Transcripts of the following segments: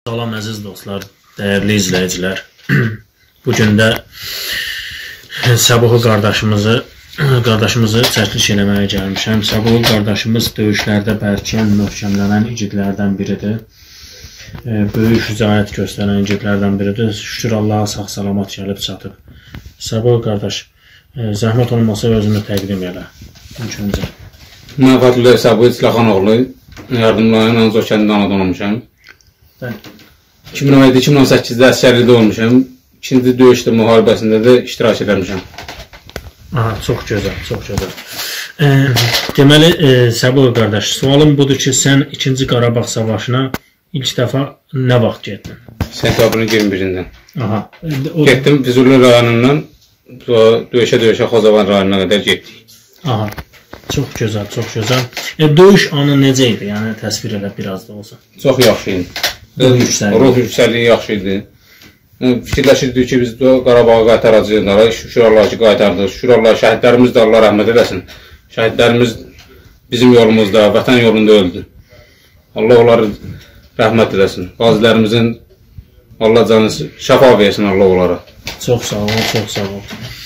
Salam əziz dostlar, dəyərli izləyicilər. Bugün də Səbuhi qardaşımızı çəkiliş eləməyə gəlmişəm. Səbuhi qardaşımız döyüşlərdə bərkiyən, möhkəmlənən igidlərdən biridir. Böyük şücaət göstərən igidlərdən biridir. Şükür Allaha sağ-salamat gəlib çatıb. Səbuhi qardaş, zəhmət olmasa özünü təqdim elə. Öncə. Mən Fətullah Səbuhi Çiləxanoğlu, yardımlarının Anzor kəndində anadan olmuşam. 2017-2018-də əsgərlikdə olmuşam. İkinci döyüşdə müharibəsində də iştirak edəmişəm. Aha, çox gözəl, çox gözəl. Deməli, Səbuhi qardaş, sualım budur ki, sən 2-ci Qarabağ savaşına ilk dəfə nə vaxt getdin? Sentyabrın 21-dən. Aha. Getdim Füzuli rayonundan döyüşə Xozavan rayonuna qədər getdik. Aha. Çox gözəl, çox gözəl. Döyüş anı necə idi? Yəni təsvir elə biraz da olsa. Çox yaxşı idi. Ruh yüksəkliyi yaxşı idi. Fikirləşirdik ki, biz Qarabağı qaytaracağıq. Şükür Allah ki, qaytardıq. Şükür Allah, şəhidlərimiz də Allah rəhmət eləsin. Şəhidlərimiz bizim yolumuzda, vətən yolunda öldü. Allah onları rəhmət eləsin. Qazilərimizin Allah canı şəfa versin Allah onlara. Çox sağ ol, çox sağ ol.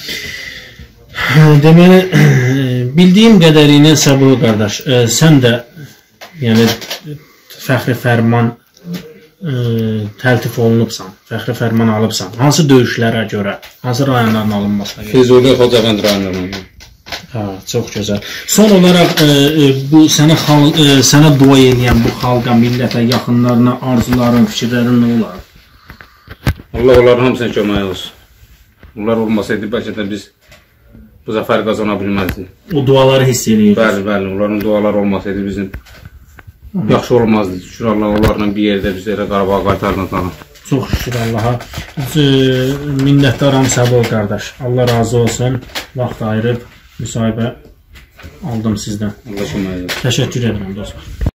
Deməli, bildiyim qədərilə Səbuhi qardaş, sən də yəni fəxri fərman təltif olunubsan, fəxri fərman alıbsan. Hansı döyüşlərə görə, hansı rayonların alınmasına görə? Füzuli Xozavan rayonlarına görə. Ha, çox gözəl. Son olaraq bu sənə dua edən bu xalqa, millətə, yaxınlarına arzuların, fikirlərin nə olar? Allah onların hamısına kömək olsun. Bunlar olmasaydı bəlkə də biz bu zəfəri qazana bilməzdik. O duaları hiss edirik. Bəli, bəli. Onların duaları olmasaydı bizim yaxşı olmazdı. Şükür Allah, onlarla bir yerdə bizlərə Qarabağa qaytardıqlarına. Çox şükür Allaha. Minnətdaram Səbuhi qardaş. Allah razı olsun. Vaxt ayırıb müsahibə aldım sizdən. Allah kömək olsun. Təşəkkür edirəm dostlar.